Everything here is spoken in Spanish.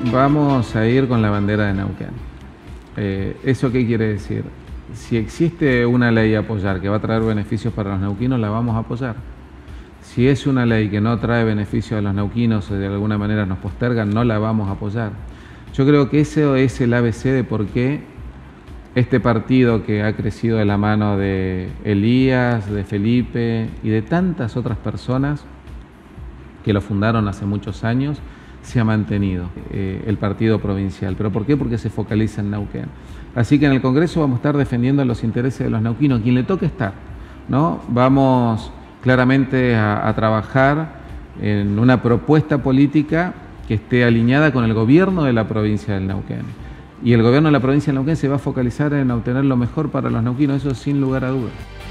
Vamos a ir con la bandera de Neuquén. ¿Eso qué quiere decir? Si existe una ley a apoyar que va a traer beneficios para los neuquinos, la vamos a apoyar. Si es una ley que no trae beneficios a los neuquinos o de alguna manera nos posterga, no la vamos a apoyar. Yo creo que eso es el ABC de por qué este partido, que ha crecido de la mano de Elías, de Felipe y de tantas otras personas que lo fundaron hace muchos años, se ha mantenido el partido provincial. ¿Pero por qué? Porque se focaliza en Neuquén. Así que en el Congreso vamos a estar defendiendo los intereses de los neuquinos, quien le toque estar, ¿no? Vamos claramente a trabajar en una propuesta política que esté alineada con el gobierno de la provincia del Neuquén. Y el gobierno de la provincia del Neuquén se va a focalizar en obtener lo mejor para los neuquinos, eso sin lugar a dudas.